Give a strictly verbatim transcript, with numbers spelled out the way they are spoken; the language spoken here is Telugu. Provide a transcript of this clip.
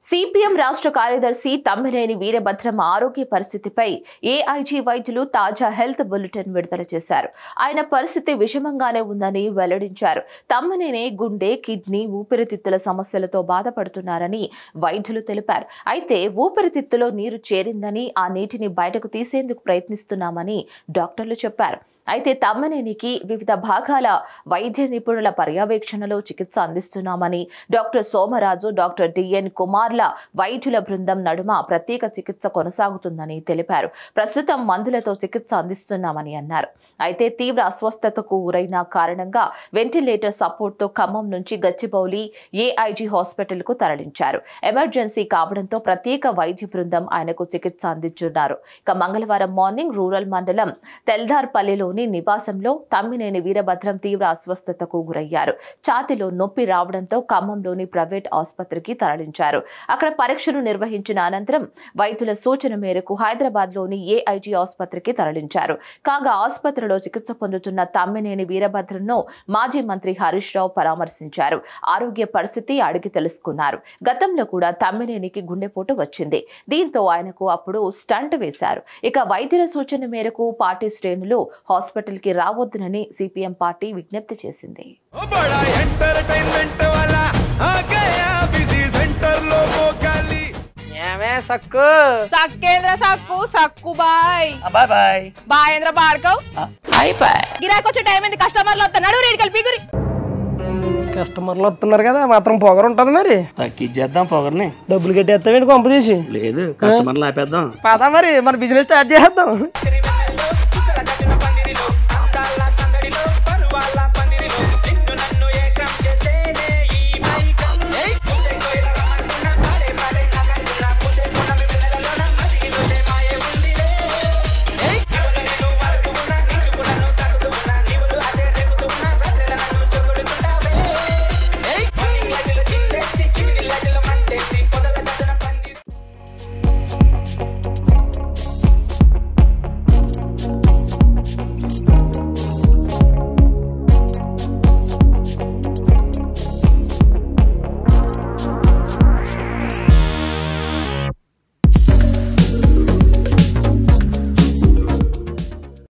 సిపిఎం రాష్ట్ర కార్యదర్శి తమ్మినేని వీరభద్రం ఆరోగ్య పరిస్థితిపై ఏఐజీ వైద్యులు తాజా హెల్త్ బులెటిన్ విడుదల చేశారు. ఆయన పరిస్థితి విషమంగానే ఉందని వెల్లడించారు. తమ్మినేని గుండె, కిడ్నీ, ఊపిరితిత్తుల సమస్యలతో బాధపడుతున్నారని వైద్యులు తెలిపారు. అయితే ఊపిరితిత్తులో నీరు చేరిందని ఆ నీటిని బయటకు తీసేందుకు ప్రయత్నిస్తున్నామని డాక్టర్లు చెప్పారు. అయితే తమ్మినేనికి వివిధ భాగాల వైద్య నిపుణుల పర్యవేక్షణలో చికిత్స అందిస్తున్నామని డాక్టర్ సోమరాజు, డాక్టర్ డిఎన్ కుమార్ల వైద్యుల బృందం నడుమ ప్రత్యేక చికిత్స కొనసాగుతుందని తెలిపారు. ప్రస్తుతం మందులతో చికిత్స అందిస్తున్నామని అన్నారు. అయితే తీవ్ర అస్వస్థతకు గురైన కారణంగా వెంటిలేటర్ సపోర్ట్ తో ఖమ్మం నుంచి గచ్చిబౌలి ఏఐజీ హాస్పిటల్ కు తరలించారు. ఎమర్జెన్సీ కావడంతో ప్రత్యేక వైద్య బృందం ఆయనకు చికిత్స అందించున్నారు. ఇక మంగళవారం మార్నింగ్ రూరల్ మండలం తెల్దార్పల్లిలోని నివాసంలో తమ్మినేని వీరభద్రం తీవ్ర అస్వస్థతకు గురయ్యారు. ఛాతిలో నొప్పి రావడంతో ఖమ్మంలోని ప్రైవేట్ ఆసుపత్రికి తరలించారు. అక్కడ పరీక్షలు నిర్వహించిన అనంతరం వైద్యుల సూచన మేరకు హైదరాబాద్ లోని ఏఐజీ ఆసుపత్రికి తరలించారు. కాగా ఆసుపత్రిలో చికిత్స పొందుతున్న తమ్మినేని వీరభద్రంను మాజీ మంత్రి హరీష్ రావు పరామర్శించారు. ఆరోగ్య పరిస్థితి అడిగి తెలుసుకున్నారు. గతంలో కూడా తమ్మినేనికి గుండెపోటు వచ్చింది. దీంతో ఆయనకు అప్పుడు స్టంట్ వేశారు. ఇక వైద్యుల సూచన మేరకు పార్టీ శ్రేణులు హాస్పిటల్ కి రావద్దునని సిపిఎం పార్టీ విజ్ఞప్తి చేసింది. సక్కు సక్కేంద్ర సక్కు సక్కు బాయ్ బాయ్ బాయ్ బాయేంద్ర బార్కవ్ బాయ్ బాయ్ గిరాకొచ్చే టైం ఏంది? కస్టమర్లు వస్తున్నాడు, రేటు కలిపి గురి కస్టమర్లు వస్తున్నారు కదా, మాత్రం పొగరు ఉంటది. మరి తగ్గిచ్చేద్దాం పొగర్ని. డబ్బులు కట్టేస్తావేంటి కొంప తీసి? లేదు, కస్టమర్లు ఆపేద్దాం. పదా మరి మన బిజినెస్ స్టార్ట్ చేద్దాం.